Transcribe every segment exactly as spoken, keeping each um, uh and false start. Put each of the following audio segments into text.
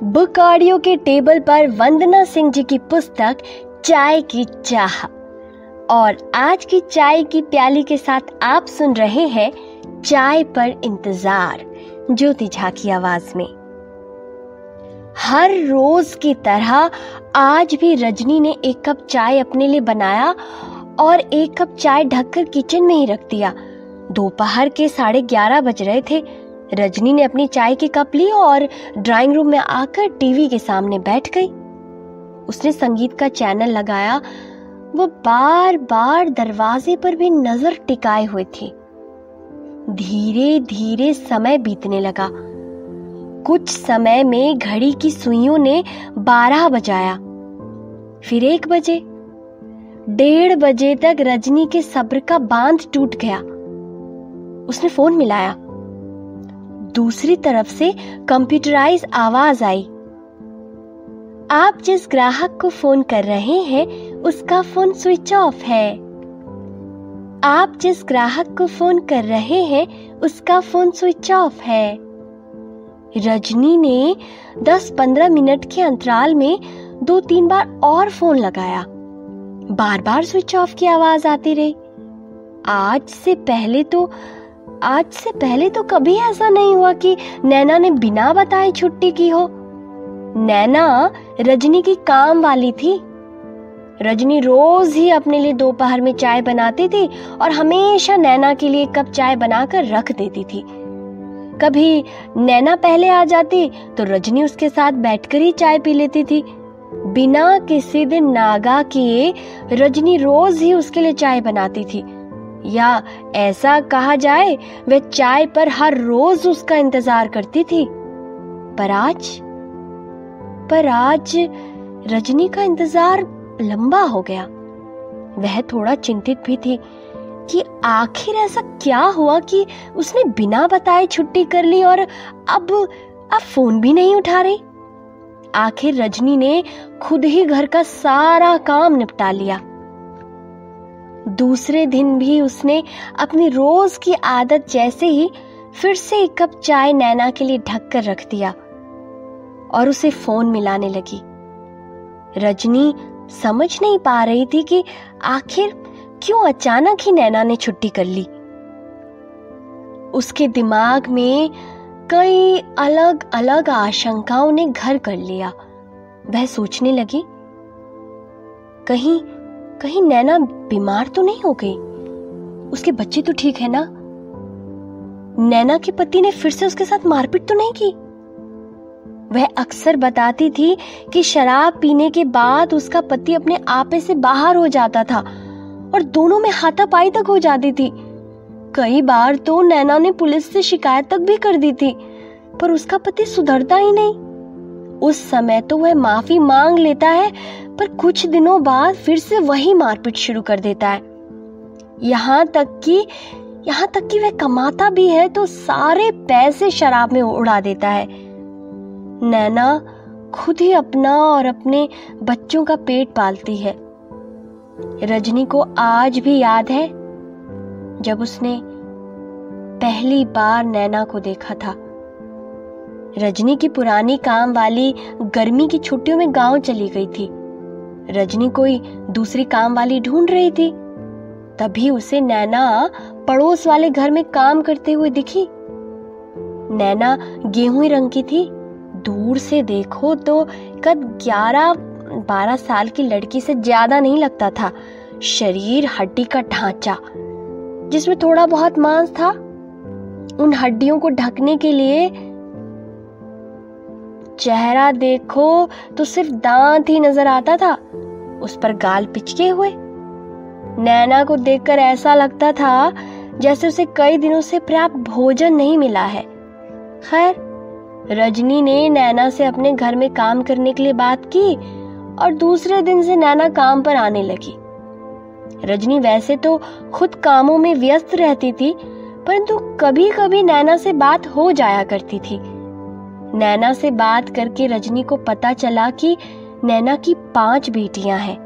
Book audio के table पर वंदना सिंह जी की पुस्तक चाय की चाह, और आज की चाय की प्याली के साथ आप सुन रहे हैं चाय पर इंतजार, ज्योति झा की आवाज में। हर रोज की तरह आज भी रजनी ने एक कप चाय अपने लिए बनाया और एक कप चाय ढककर किचन में ही रख दिया। दोपहर के साढ़े ग्यारह बज रहे थे। रजनी ने अपनी चाय की कप ली और ड्राइंग रूम में आकर टीवी के सामने बैठ गई। उसने संगीत का चैनल लगाया। वो बार बार दरवाजे पर भी नजर टिकाए हुए थी। धीरे धीरे समय बीतने लगा। कुछ समय में घड़ी की सुइयों ने बारह बजाया, फिर एक बजे। डेढ़ बजे तक रजनी के सब्र का बांध टूट गया। उसने फोन मिलाया। दूसरी तरफ से कंप्यूटराइज आवाज आई। आप जिस ग्राहक को फोन कर रहे हैं उसका फोन स्विच ऑफ है। आप जिस ग्राहक को फोन कर रहे हैं उसका फोन स्विच ऑफ है। रजनी ने दस पंद्रह मिनट के अंतराल में दो तीन बार और फोन लगाया। बार बार स्विच ऑफ की आवाज आती रही। आज से पहले तो आज से पहले तो कभी ऐसा नहीं हुआ कि नैना ने बिना बताए छुट्टी की हो। नैना रजनी की काम वाली थी। रजनी रोज ही अपने लिए दोपहर में चाय बनाती थी और हमेशा नैना के लिए कप चाय बनाकर रख देती थी। कभी नैना पहले आ जाती तो रजनी उसके साथ बैठकर ही चाय पी लेती थी। बिना किसी दिन नागा किए रजनी रोज ही उसके लिए चाय बनाती थी, या ऐसा कहा जाए वह चाय पर हर रोज उसका इंतजार करती थी। पर आज पर आज रजनी का इंतजार लंबा हो गया। वह थोड़ा चिंतित भी थी कि आखिर ऐसा क्या हुआ कि उसने बिना बताए छुट्टी कर ली और अब अब फोन भी नहीं उठा रही। आखिर रजनी ने खुद ही घर का सारा काम निपटा लिया। दूसरे दिन भी उसने अपनी रोज की आदत जैसे ही फिर से एक कप चाय नैना के लिए ढक कर रख दिया और उसे फोन मिलाने लगी। रजनी समझ नहीं पा रही थी कि आखिर क्यों अचानक ही नैना ने छुट्टी कर ली। उसके दिमाग में कई अलग अलग आशंकाओं ने घर कर लिया। वह सोचने लगी, कहीं कहीं नैना बीमार तो नहीं हो गई? उसके बच्चे तो ठीक है ना? नैना के पति ने फिर से उसके साथ मारपीट तो नहीं की? वह अक्सर बताती थी कि शराब पीने के बाद उसका पति अपने आपे से बाहर हो जाता था और दोनों में हाथापाई तक हो जाती थी। कई बार तो नैना ने पुलिस से शिकायत तक भी कर दी थी, पर उसका पति सुधरता ही नहीं। उस समय तो वह माफी मांग लेता है, पर कुछ दिनों बाद फिर से वही मारपीट शुरू कर देता है। यहाँ तक कि यहाँ तक कि वह कमाता भी है तो सारे पैसे शराब में उड़ा देता है। नैना खुद ही अपना और अपने बच्चों का पेट पालती है। रजनी को आज भी याद है जब उसने पहली बार नैना को देखा था। रजनी की पुरानी काम वाली गर्मी की छुट्टियों में गांव चली गई थी। रजनी कोई दूसरी काम वाली ढूंढ रही थी। तभी उसे नैना पड़ोस वाले घर में काम करते हुए दिखी। नैना गेहूं रंग की थी। दूर से देखो तो कद ग्यारह बारह साल की लड़की से ज्यादा नहीं लगता था। शरीर हड्डी का ढांचा जिसमें थोड़ा बहुत मांस था। उन हड्डियों को ढकने के लिए चेहरा देखो तो सिर्फ दांत ही नजर आता था। उस पर गाल पिचके हुए। नैना को देखकर ऐसा लगता था जैसे उसे कई दिनों से पर्याप्त भोजन नहीं मिला है। खैर, रजनी ने नैना से अपने घर में काम करने के लिए बात की और दूसरे दिन से नैना काम पर आने लगी। रजनी वैसे तो खुद कामों में व्यस्त रहती थी, परंतु कभी कभी नैना से बात हो जाया करती थी। नैना से बात करके रजनी को पता चला कि नैना की पांच बेटियां हैं।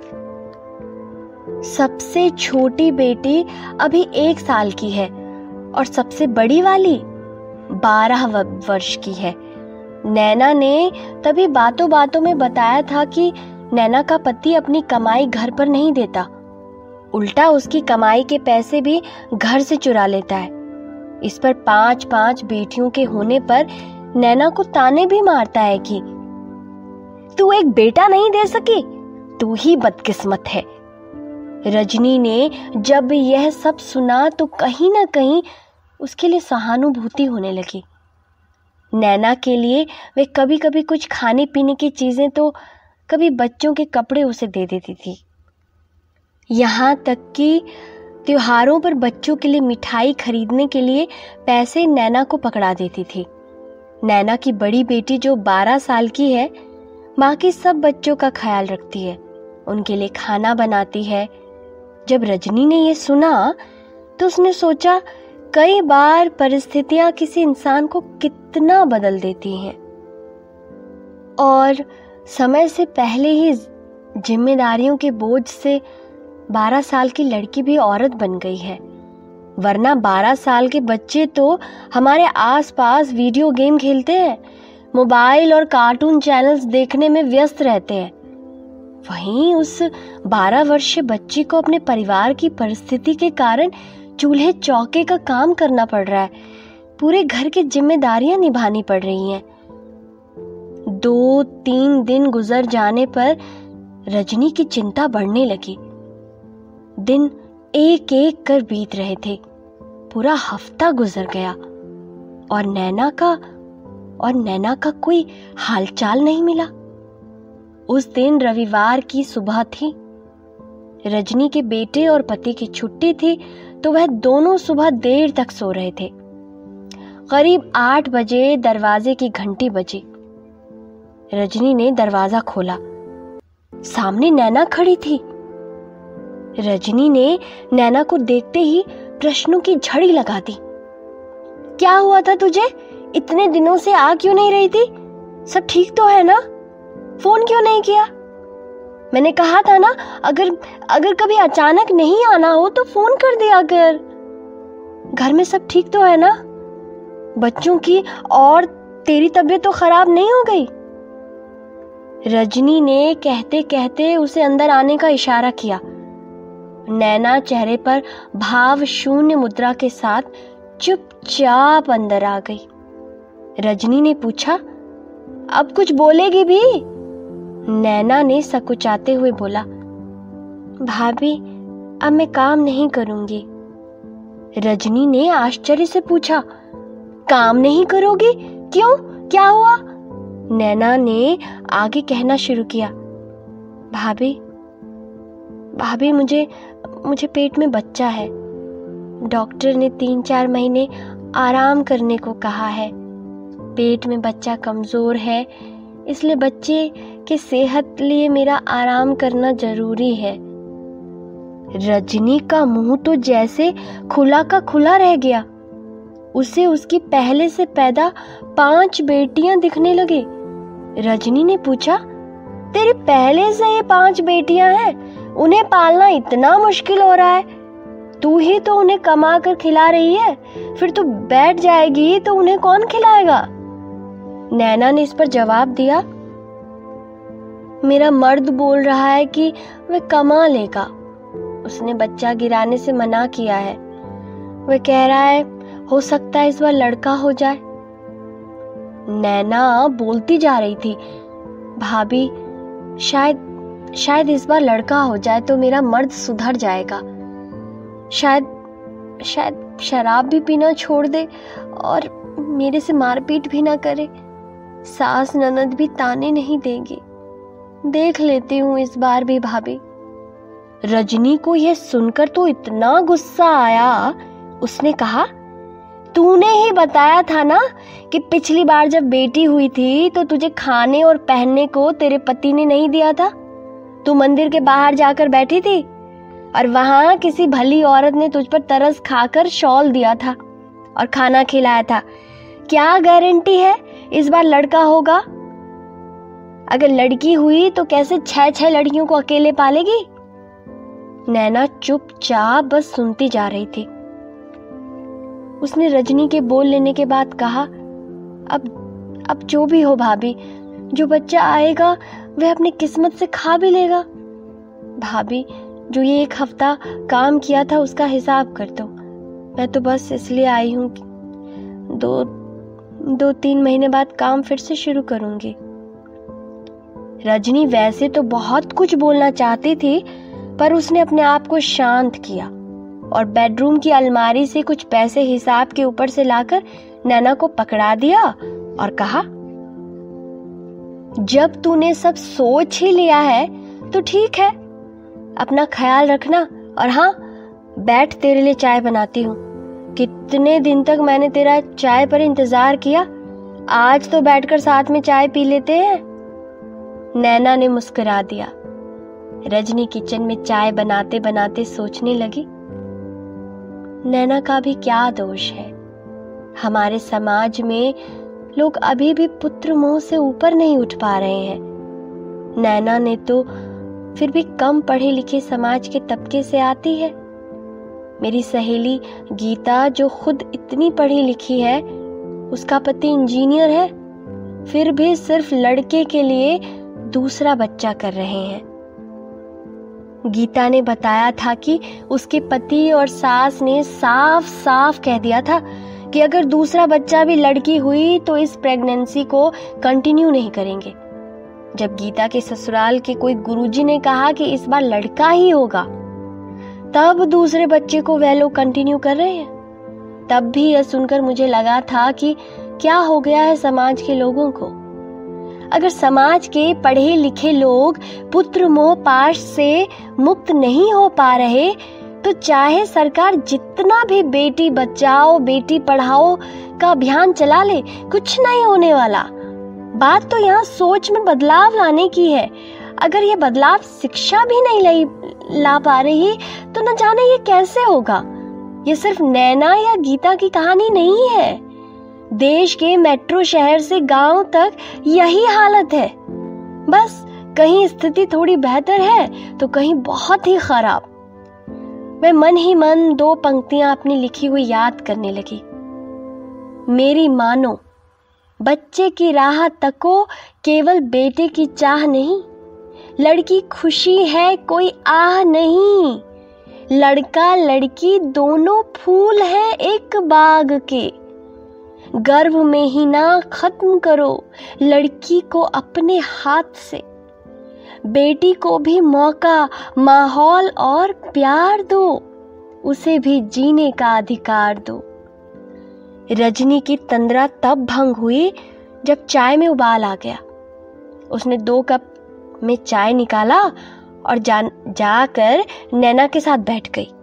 सबसे छोटी बेटी अभी एक साल की है और सबसे बड़ी वाली बारह वर्ष की है। नैना ने तभी बातों बातों में बताया था कि नैना का पति अपनी कमाई घर पर नहीं देता, उल्टा उसकी कमाई के पैसे भी घर से चुरा लेता है। इस पर पांच पांच बेटियों के होने पर नैना को ताने भी मारता है कि तू एक बेटा नहीं दे सकी, तू ही बदकिस्मत है। रजनी ने जब यह सब सुना तो कहीं ना कहीं उसके लिए सहानुभूति होने लगी। नैना के लिए वे कभी कभी कुछ खाने पीने की चीजें तो कभी बच्चों के कपड़े उसे दे देती थी। यहाँ तक कि त्योहारों पर बच्चों के लिए मिठाई खरीदने के लिए पैसे नैना को पकड़ा देती थी। नैना की बड़ी बेटी जो बारह साल की है, माँ की सब बच्चों का ख्याल रखती है, उनके लिए खाना बनाती है। जब रजनी ने ये सुना तो उसने सोचा कई बार परिस्थितियां किसी इंसान को कितना बदल देती हैं और समय से पहले ही जिम्मेदारियों के बोझ से बारह साल की लड़की भी औरत बन गई है। वरना बारह साल के बच्चे तो हमारे आसपास वीडियो गेम खेलते हैं, मोबाइल और कार्टून चैनल्स देखने में व्यस्त रहते हैं। वहीं उस बारह वर्षीय बच्ची को अपने परिवार की परिस्थिति के कारण चूल्हे चौके का काम करना पड़ रहा है, पूरे घर की जिम्मेदारियां निभानी पड़ रही हैं। दो तीन दिन गुजर जाने पर रजनी की चिंता बढ़ने लगी। दिन एक एक कर बीत रहे थे, पूरा हफ्ता गुजर गया और नैना का और नैना का कोई हालचाल नहीं मिला। उस दिन रविवार की सुबह थी। रजनी के बेटे और पति की छुट्टी थी तो वह दोनों सुबह देर तक सो रहे थे। करीब आठ बजे दरवाजे की घंटी बजी। रजनी ने दरवाजा खोला। सामने नैना खड़ी थी। रजनी ने नैना को देखते ही प्रश्नों की झड़ी लगा दी। क्या हुआ था तुझे? इतने दिनों से आ क्यों नहीं रही थी? सब ठीक तो है ना? फोन क्यों नहीं किया? मैंने कहा था ना, अगर अगर कभी अचानक नहीं आना हो तो फोन कर दिया कर। घर में सब ठीक तो है ना? बच्चों की और तेरी तबीयत तो खराब नहीं हो गई? रजनी ने कहते कहते उसे अंदर आने का इशारा किया। नैना चेहरे पर भाव शून्य मुद्रा के साथ चुपचाप अंदर आ गई। रजनी ने पूछा, अब कुछ बोलेगी भी? नैना ने सकुचाते हुए बोला, भाभी अब मैं काम नहीं करूंगी। रजनी ने आश्चर्य से पूछा, काम नहीं करोगी? क्यों, क्या हुआ? नैना ने आगे कहना शुरू किया, भाभी भाभी मुझे मुझे पेट में बच्चा है। डॉक्टर ने तीन चार महीने आराम करने को कहा है। पेट में बच्चा कमजोर है, इसलिए बच्चे की सेहत लिए मेरा आराम करना जरूरी है। रजनी का मुंह तो जैसे खुला का खुला रह गया। उसे उसकी पहले से पैदा पांच बेटियां दिखने लगी। रजनी ने पूछा, तेरी पहले से ये पांच बेटियां हैं, उन्हें पालना इतना मुश्किल हो रहा है? तू ही तो उन्हें कमा कर खिला रही है, फिर तू बैठ जाएगी तो उन्हें कौन खिलाएगा? नैना ने इस पर जवाब दिया, मेरा मर्द बोल रहा है कि वह कमा लेगा। उसने बच्चा गिराने से मना किया है। वह कह रहा है हो सकता है इस बार लड़का हो जाए। नैना बोलती जा रही थी, भाभी शायद शायद इस बार लड़का हो जाए तो मेरा मर्द सुधर जाएगा। शायद शायद शराब भी पीना छोड़ दे और मेरे से मारपीट भी ना करे। सास ननद भी ताने नहीं देगी। देख लेती हूँ इस बार भी भाभी। रजनी को यह सुनकर तो इतना गुस्सा आया, उसने कहा, तूने ही बताया था ना कि पिछली बार जब बेटी हुई थी तो तुझे खाने और पहनने को तेरे पति ने नहीं दिया था। तू मंदिर के बाहर जाकर बैठी थी और वहां किसी भली औरत ने तुझ पर तरस खाकर शॉल दिया था और खाना खिलाया था। क्या गारंटी है इस बार लड़का होगा? अगर लड़की हुई तो कैसे छह छह लड़कियों को अकेले पालेगी? नैना चुपचाप बस सुनती जा रही थी। उसने रजनी के बोल लेने के बाद कहा, अब अब जो भी हो भाभी, जो बच्चा आएगा वह अपनी किस्मत से खा भी लेगा। भाभी, जो ये एक हफ्ता काम किया था उसका हिसाब कर दो। मैं तो बस इसलिए आई हूँ कि दो दो तीन महीने बाद काम फिर से शुरू करूंगी। रजनी वैसे तो बहुत कुछ बोलना चाहती थी, पर उसने अपने आप को शांत किया और बेडरूम की अलमारी से कुछ पैसे हिसाब के ऊपर से लाकर नैना को पकड़ा दिया और कहा, जब तूने सब सोच ही लिया है तो ठीक है, अपना ख्याल रखना। और हाँ, बैठ, तेरे लिए चाय बनाती हूँ। कितने दिन तक मैंने तेरा चाय पर इंतजार किया, आज तो बैठकर साथ में चाय पी लेते हैं। नैना ने मुस्कुरा दिया। रजनी किचन में चाय बनाते बनाते सोचने लगी, नैना का भी क्या दोष है। हमारे समाज में लोग अभी भी पुत्र मोह से ऊपर नहीं उठ पा रहे हैं। नैना ने तो फिर भी कम पढ़े लिखे समाज के तबके से आती है। मेरी सहेली गीता, जो खुद इतनी पढ़ी लिखी है, उसका पति इंजीनियर है, फिर भी सिर्फ लड़के के लिए दूसरा बच्चा कर रहे हैं। गीता ने बताया था कि उसके पति और सास ने साफ साफ कह दिया था कि अगर दूसरा बच्चा भी लड़की हुई तो इस प्रेगनेंसी को कंटिन्यू नहीं करेंगे। जब गीता के ससुराल के कोई गुरुजी ने कहा कि इस बार लड़का ही होगा, तब दूसरे बच्चे को वह लोग कंटिन्यू कर रहे हैं। तब भी यह सुनकर मुझे लगा था कि क्या हो गया है समाज के लोगों को। अगर समाज के पढ़े लिखे लोग पुत्र मोह पाश से मुक्त नहीं हो पा रहे, तो चाहे सरकार जितना भी बेटी बचाओ बेटी पढ़ाओ का अभियान चला ले, कुछ नहीं होने वाला। बात तो यहाँ सोच में बदलाव लाने की है। अगर ये बदलाव शिक्षा भी नहीं ला पा रही तो न जाने ये कैसे होगा। ये सिर्फ नैना या गीता की कहानी नहीं है, देश के मेट्रो शहर से गांव तक यही हालत है। बस कहीं स्थिति थोड़ी बेहतर है तो कहीं बहुत ही खराब। मैं मन ही मन दो पंक्तियां अपनी लिखी हुई याद करने लगी। मेरी मानो, बच्चे की राह तको, केवल बेटे की चाह नहीं। लड़की खुशी है, कोई आह नहीं। लड़का लड़की दोनों फूल हैं एक बाग के। गर्भ में ही ना खत्म करो लड़की को अपने हाथ से। बेटी को भी मौका, माहौल और प्यार दो, उसे भी जीने का अधिकार दो। रजनी की तंद्रा तब भंग हुई जब चाय में उबाल आ गया। उसने दो कप में चाय निकाला और जा जाकर नैना के साथ बैठ गई।